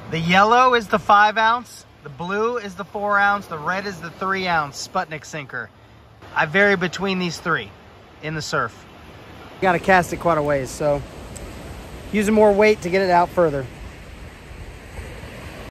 The yellow is the 5 ounce, the blue is the 4 ounce, the red is the 3 ounce Sputnik Sinker. I vary between these three in the surf. Got to cast it quite a ways, so using more weight to get it out further.